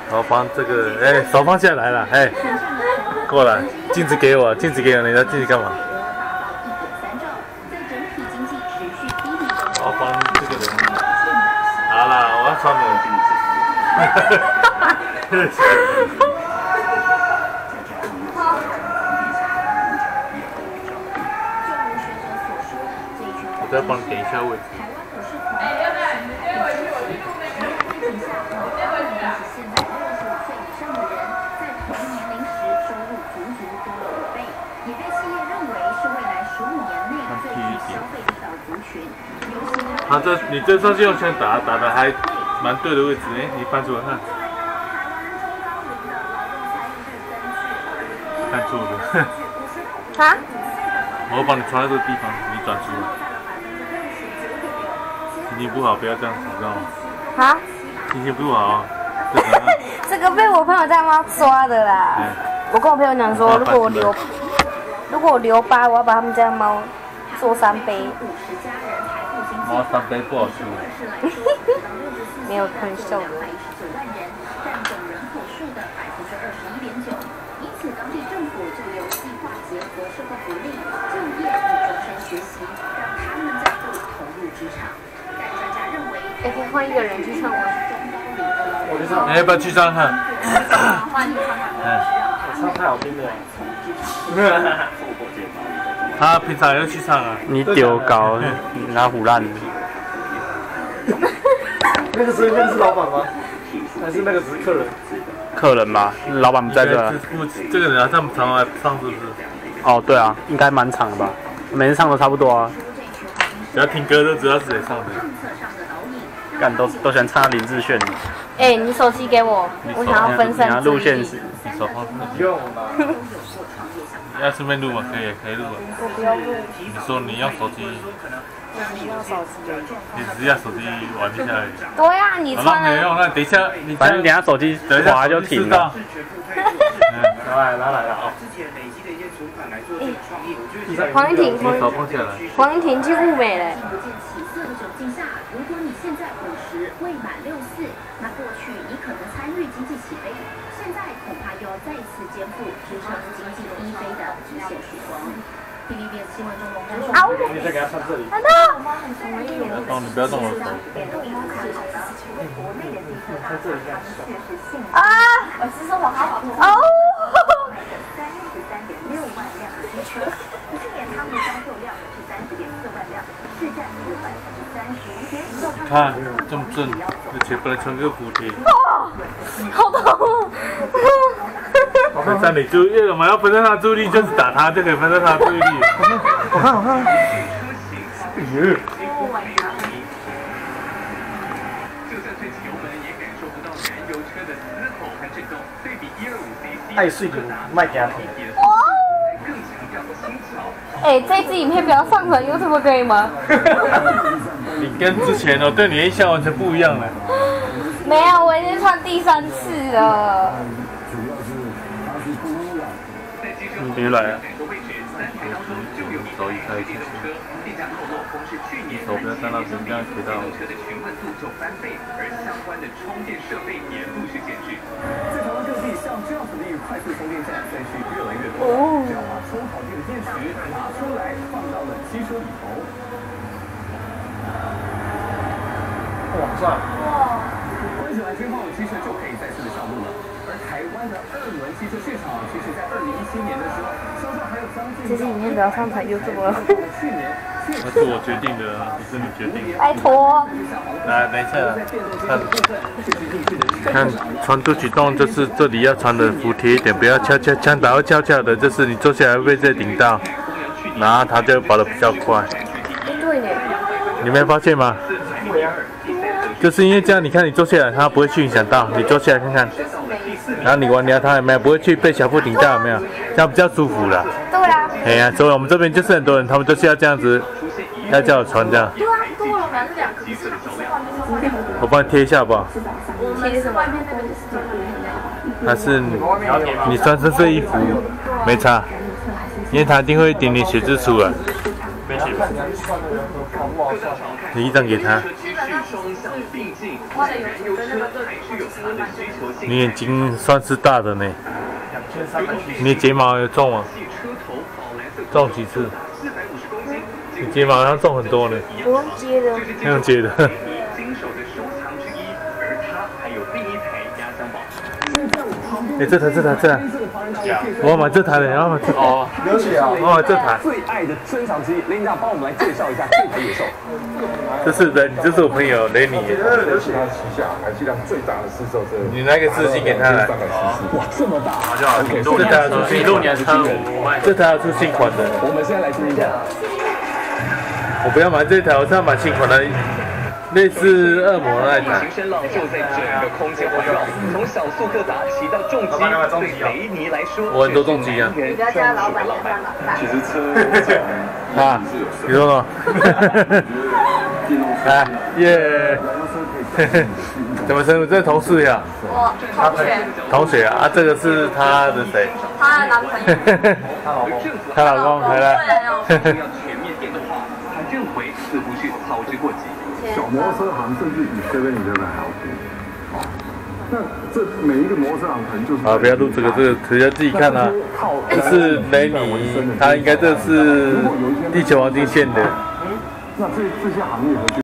然后帮这个，哎，手放下来了，哎，过来，镜子给我，镜子给我，你拿镜子干嘛？我要帮这个人。好啦，我要穿了。我再帮你点一下位置。他这你这上去用枪打的还蛮对的位置，哎，你翻出来看，看错了。 啊？ 我帮你穿在这个地方，你转出来。心情不好，不要这样子，知道吗？ 啊？ 心情不好， 这个被我朋友家猫抓的啦。我跟我朋友讲说，如果我留疤，我要把他们家猫做3杯。 猫3杯不好吃。 没有很瘦的。因此，当地政府就有计划结合社会福利、就业与终身学习，让他们在这里投入职场。但专家认为，可以换一个人去唱吗？ 我去唱。你要不要去唱看？ 换你唱看。 我唱太好听了。他平常要去唱啊。 你丢高，拿虎烂。 那个是老板吗？还是那个只是客人？ 客人吧，老板不在这。 这个人啊，这么长来唱是不是？ 哦，对啊，应该蛮长的吧？每次唱都差不多啊。 只要听歌都知道是谁唱的。 干都喜欢唱林志炫。 哎，你手机给我，我想要分散路线是。 你手放不用了。 要顺便录吗？可以录啊。 我不要录。 你说你用手机。 我不要手机。 你只要手机玩一下而已。 对呀，你穿了。 没用，那等一下， 反正等下手机滑就停了。 来了啊！ 黄英婷，黄英婷去物美嘞。如果你现在50，未满64，那过去你可能参与经济起飞，现在恐怕又要再次肩负支撑经济低飞的极限曙光。TVBS 新闻中龙山说：“ 你再给他穿这里。” 难道？ 你不要动我的手。 啊！我是说我好哦。33.6万辆的新车，去年他们销售量是30.4万辆，市占是30%。 看这么正，而且本来穿个补贴。 哦，好痛！ 分散你注意力，我们要分散他注意力，就是打他就可以分散他注意力。 我看。哎呦！爱睡的卖给他听。 哎，这支影片不要上传 YouTube 可以吗？ 你跟之前哦，对你的印象完全不一样了。 没有，我已经唱第3次了。 你来啊！ 手一开始，手不要站到这样可以到。 哦。 充好电电池，拿出来放到了汽车里头。哇塞！哇！关起来之后，汽车就可以再次的上路了。而台湾的2轮汽车市场，其实在2017年的时候，销售还有将近。 这支影片不要上传 YouTube 了。 那是我决定的，不是你决定的。 拜托。 来，等一下，看穿度举动，就是这里要穿的服帖一点，不要枪打会翘翘的，就是你坐下来会被这顶到，然后它就跑得比较快。 对呢。 你没发现吗？就是因为这样，你看你坐下来，它不会去影响到你坐下来看看，然后你玩它有没有不会去被小腹顶到有没有？这样比较舒服啦。 对啊。 哎呀，所以我们这边就是很多人，他们就是要这样子，要叫我穿这样。 对啊，多了嘛，这2个。 我帮你贴一下好不好？ 贴什么？ 还是你穿深色衣服没差，因为它一定会一点点血渍出来。你一张给他。 你眼睛算是大的呢。你的睫毛有重吗？重几次？你睫毛好像重很多呢。 不用接的。 不用接的。哎，这台，我要买这台的，然后哦，了解啊， 我要买这台。 最爱的珍藏之一，Linda帮我们来介绍一下这台野兽。 这是我朋友雷尼。 这是他旗下含气量最大的试售车。 你拿个自信给他来。 哇，这么大！ 这台有出新款，这台有出新款的。 我们现在来听一下。 我不要买这台，我是要买新款的。类似恶魔那一台。 行声浪就在整个空间环绕，从小速克达骑到重机，对雷尼来说， 我很多重机啊。 你不要叫老板，叫老板。 其实车啊，你说呢？来，耶！怎么称呼？这是同事呀？ 我同学。 同学啊，这个是他的谁？ 她的男朋友。 她老公回来。 要全面电动化，他认为似乎是操之过急。 小摩托车行甚至比 7-Eleven 还要便宜。那这每一个摩托车行可能就是…… 好，不要录这个，大家自己看啊。这是雷尼，他应该这是地球黄金线的。 那这些行业和